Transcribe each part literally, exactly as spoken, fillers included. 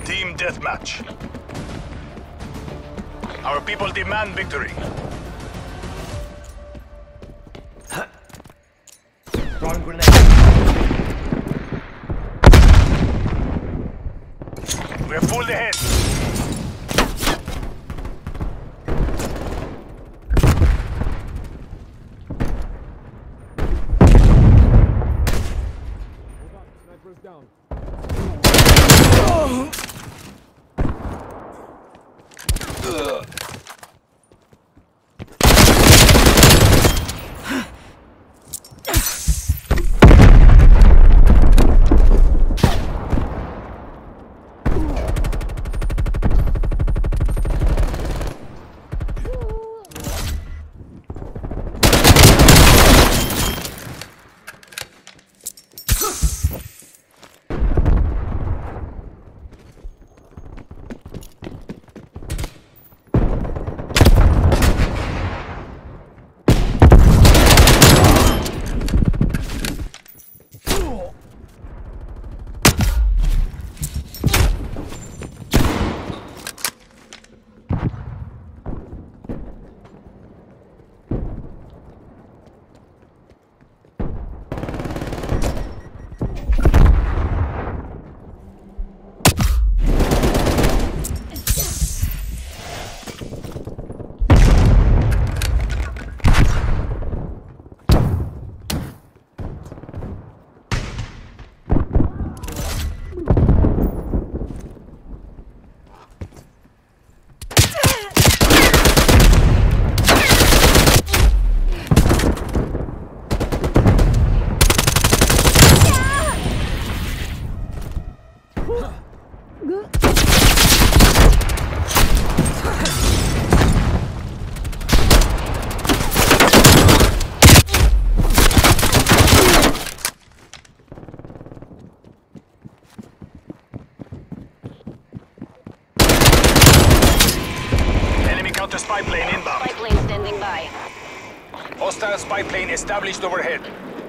Team deathmatch. Our people demand victory. Throwing grenade. We're full ahead. Sniper's down. Counter spy plane inbound. Spy plane standing by. Hostile spy plane established overhead.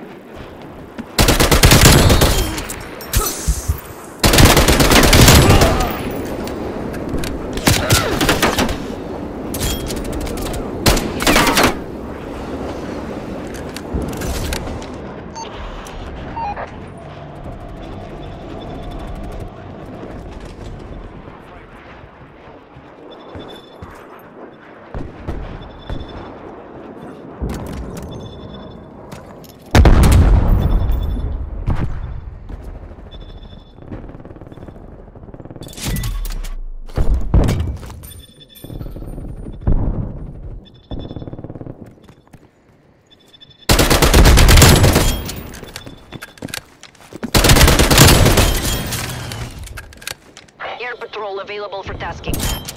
Air patrol available for tasking.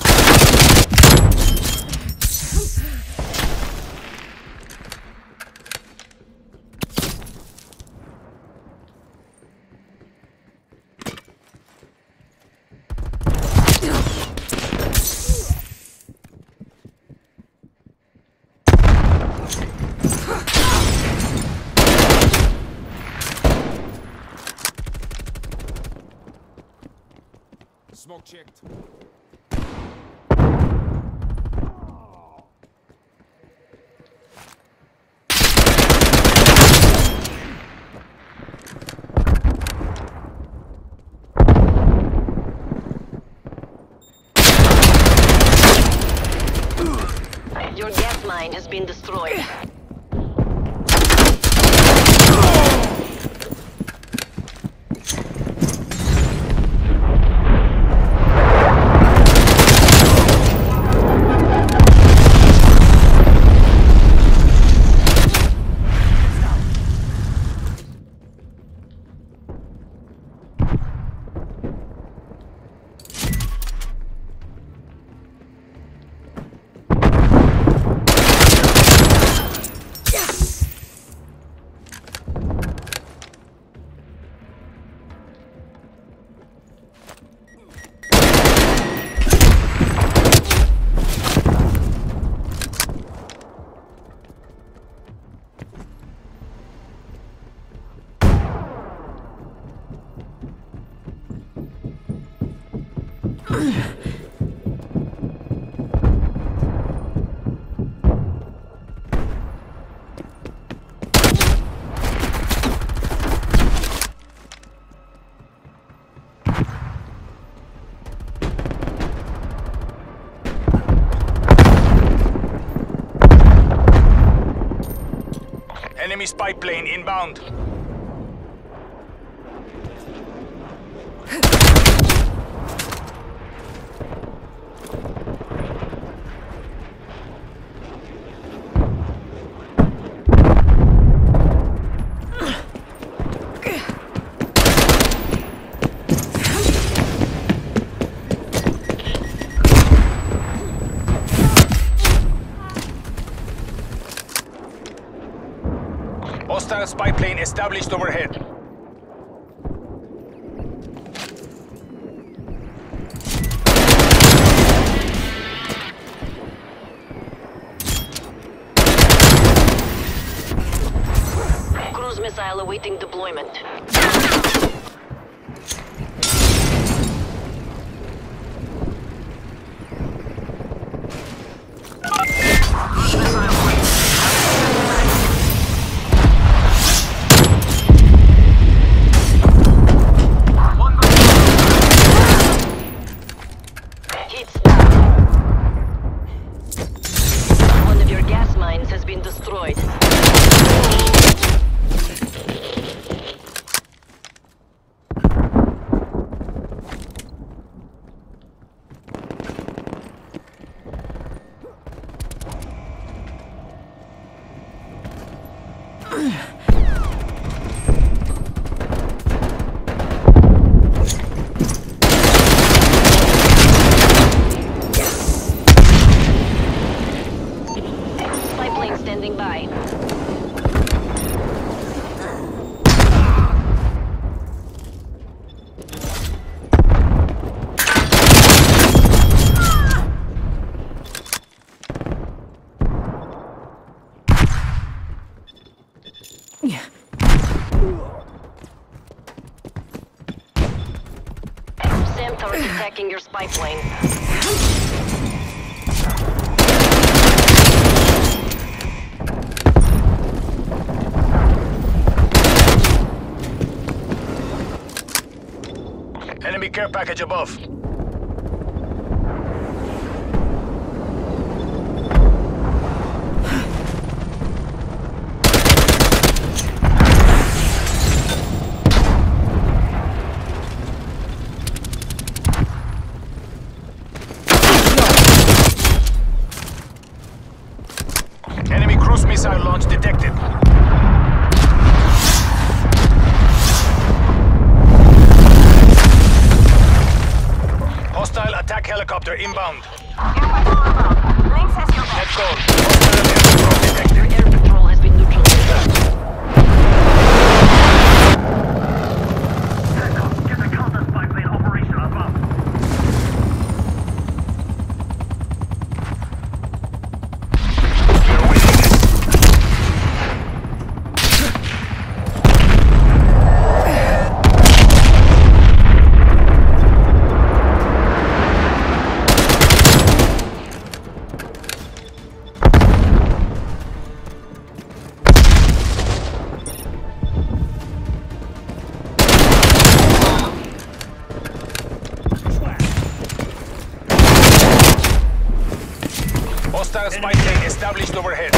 Smoke checked. Your gas mine has been destroyed. Enemy spy plane inbound. Hostile spy plane established overhead. Cruise missile awaiting deployment. Hits down. One of your gas mines has been destroyed. Spy plane standing by. SAM tower attacking your spy plane. Enemy care package above. Enemy cruise missile launch detected. Hostile attack helicopter inbound. Net call. Hostile air patrol detected. Your air patrol has been neutralized. Get the counter spy plane operational above. We're winning this. Hostile spy plane established overhead.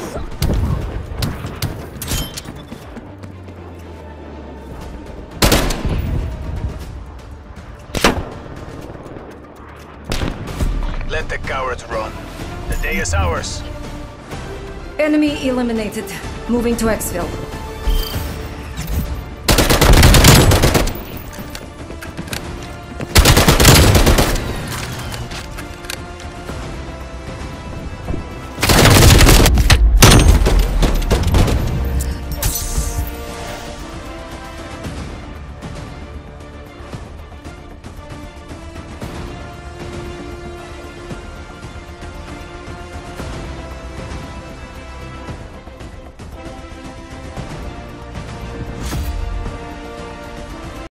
Let the cowards run. The day is ours. Enemy eliminated. Moving to exfil.